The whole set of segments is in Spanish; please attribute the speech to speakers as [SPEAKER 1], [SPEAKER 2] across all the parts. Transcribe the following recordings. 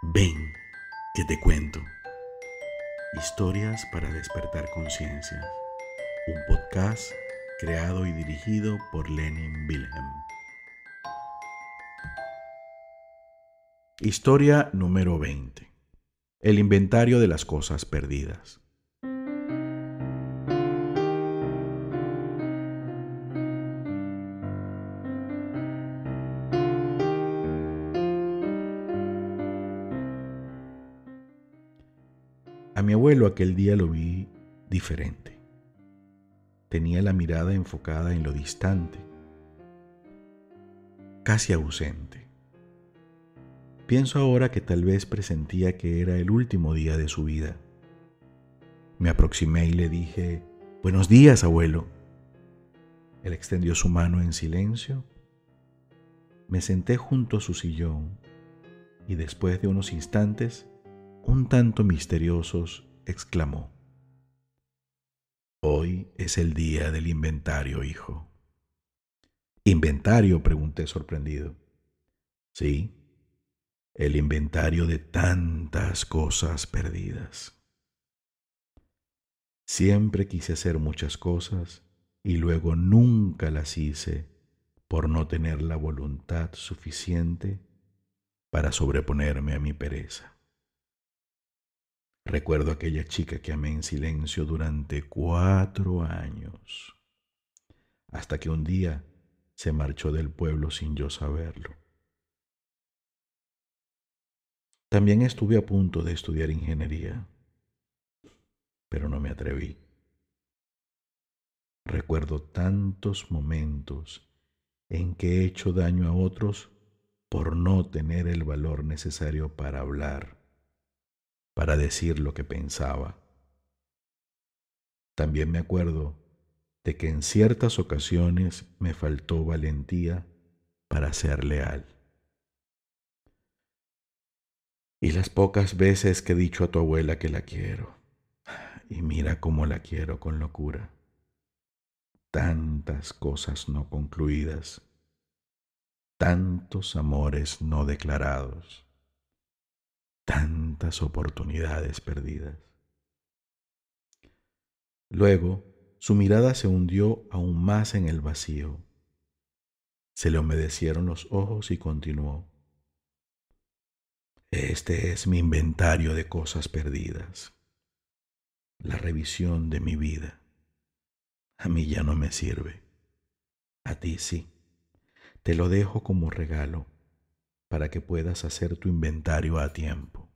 [SPEAKER 1] Ven, que te cuento. Historias para despertar conciencias. Un podcast creado y dirigido por Lenin Wilhelm. Historia número 20. El inventario de las cosas perdidas. A mi abuelo aquel día lo vi diferente. Tenía la mirada enfocada en lo distante, casi ausente. Pienso ahora que tal vez presentía que era el último día de su vida. Me aproximé y le dije: «Buenos días, abuelo». Él extendió su mano en silencio. Me senté junto a su sillón y después de unos instantes, un tanto misteriosos, exclamó: «Hoy es el día del inventario, hijo». «¿Inventario?», pregunté sorprendido. «Sí, el inventario de tantas cosas perdidas. Siempre quise hacer muchas cosas y luego nunca las hice por no tener la voluntad suficiente para sobreponerme a mi pereza. Recuerdo aquella chica que amé en silencio durante 4 años, hasta que un día se marchó del pueblo sin yo saberlo. También estuve a punto de estudiar ingeniería, pero no me atreví. Recuerdo tantos momentos en que he hecho daño a otros por no tener el valor necesario para hablar, para decir lo que pensaba. También me acuerdo de que en ciertas ocasiones me faltó valentía para ser leal. Y las pocas veces que he dicho a tu abuela que la quiero, y mira cómo la quiero con locura. Tantas cosas no concluidas, tantos amores no declarados, tantas oportunidades perdidas. Luego, su mirada se hundió aún más en el vacío. Se le humedecieron los ojos y continuó: «Este es mi inventario de cosas perdidas, la revisión de mi vida. A mí ya no me sirve. A ti sí. Te lo dejo como regalo para que puedas hacer tu inventario a tiempo».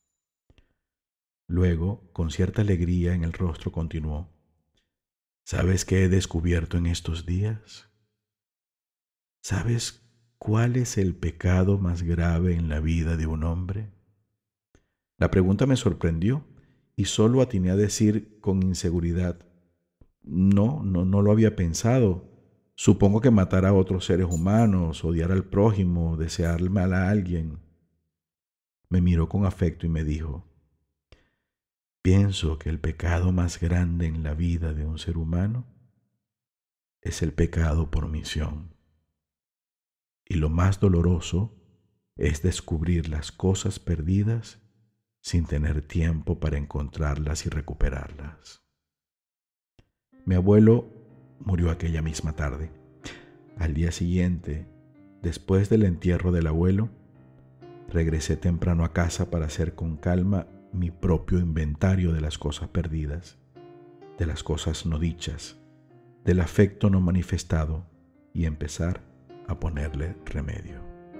[SPEAKER 1] Luego, con cierta alegría en el rostro, continuó: «¿Sabes qué he descubierto en estos días? ¿Sabes cuál es el pecado más grave en la vida de un hombre?». La pregunta me sorprendió y solo atiné a decir con inseguridad: No lo había pensado. Supongo que matar a otros seres humanos, odiar al prójimo, desear mal a alguien». Me miró con afecto y me dijo: «Pienso que el pecado más grande en la vida de un ser humano es el pecado por omisión. Y lo más doloroso es descubrir las cosas perdidas sin tener tiempo para encontrarlas y recuperarlas». Mi abuelo murió aquella misma tarde. Al día siguiente, después del entierro del abuelo, regresé temprano a casa para hacer con calma mi propio inventario de las cosas perdidas, de las cosas no dichas, del afecto no manifestado y empezar a ponerle remedio.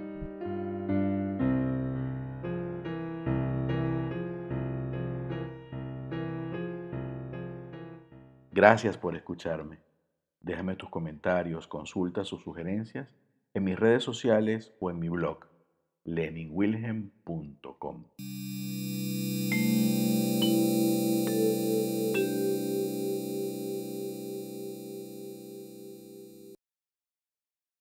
[SPEAKER 1] Gracias por escucharme. Déjame tus comentarios, consultas o sugerencias en mis redes sociales o en mi blog leninwilhelm.com.